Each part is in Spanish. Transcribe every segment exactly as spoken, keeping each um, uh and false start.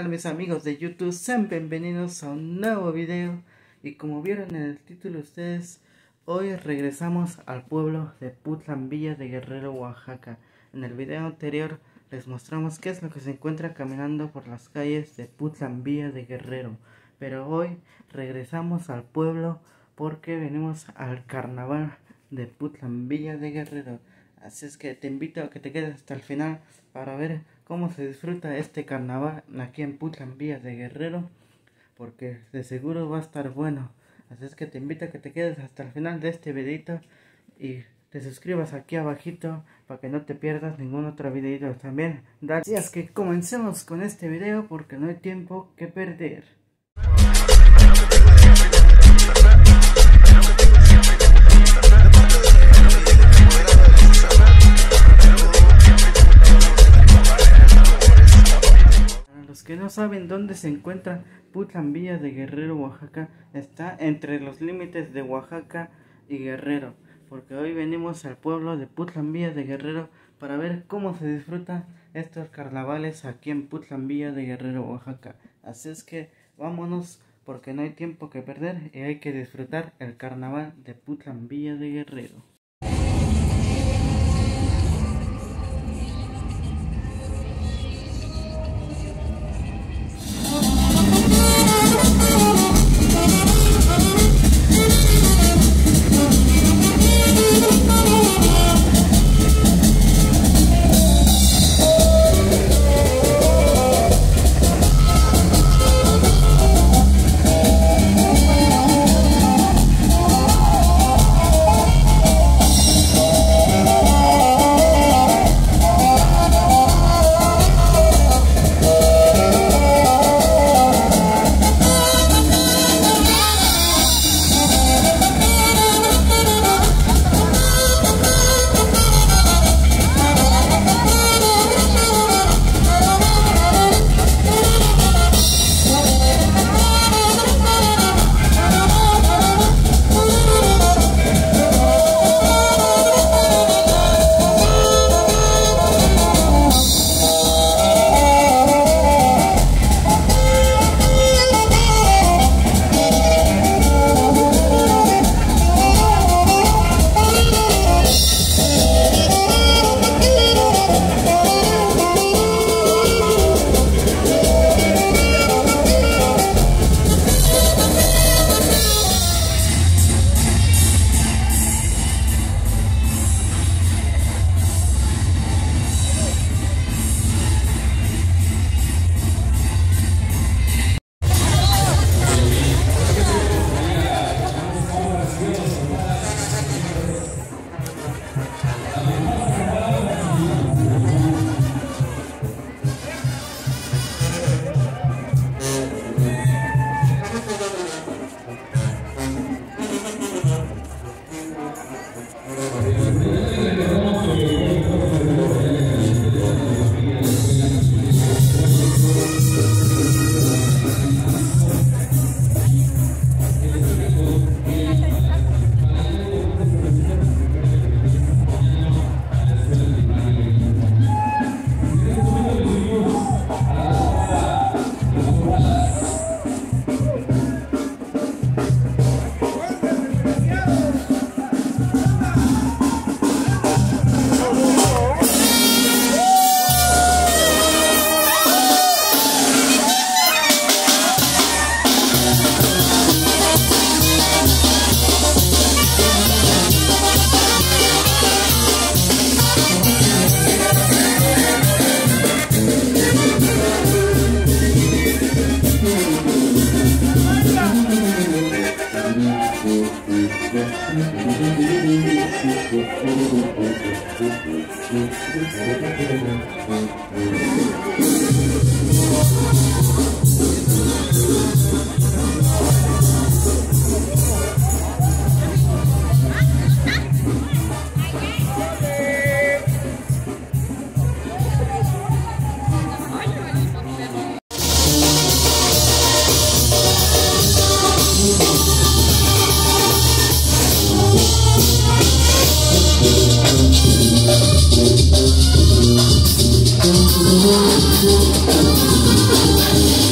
tal mis amigos de YouTube? Sean bienvenidos a un nuevo video. Y como vieron en el título ustedes, hoy regresamos al pueblo de Putlán Villa de Guerrero, Oaxaca. En el video anterior les mostramos qué es lo que se encuentra caminando por las calles de Putlán Villa de Guerrero. Pero hoy regresamos al pueblo porque venimos al carnaval de Putlán Villa de Guerrero. Así es que te invito a que te quedes hasta el final para ver cómo se disfruta este carnaval aquí en Putlán Villa de Guerrero, porque de seguro va a estar bueno. Así es que te invito a que te quedes hasta el final de este videito y te suscribas aquí abajito para que no te pierdas ningún otro videito también. Dale. Así es que comencemos con este video porque no hay tiempo que perder. Los que no saben dónde se encuentra Putlán Villa de Guerrero, Oaxaca, está entre los límites de Oaxaca y Guerrero, porque hoy venimos al pueblo de Putlán Villa de Guerrero para ver cómo se disfrutan estos carnavales aquí en Putlán Villa de Guerrero, Oaxaca. Así es que vámonos porque no hay tiempo que perder y hay que disfrutar el carnaval de Putlán Villa de Guerrero. Thank you.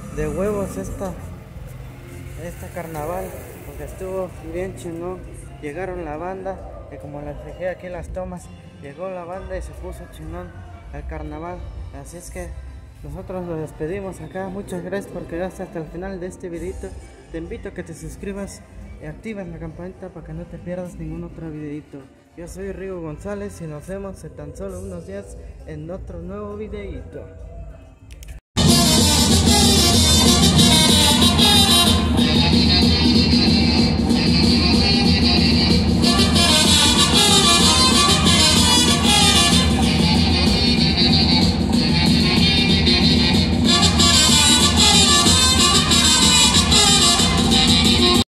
de huevos esta, esta carnaval, porque estuvo bien chingón. Llegaron la banda, y como les dejé aquí en las tomas, llegó la banda y se puso chingón el carnaval. Así es que nosotros nos despedimos acá. Muchas gracias por quedarse hasta el final de este videito. Te invito a que te suscribas y actives la campanita para que no te pierdas ningún otro videito. Yo soy Rigo González y nos vemos en tan solo unos días en otro nuevo videito.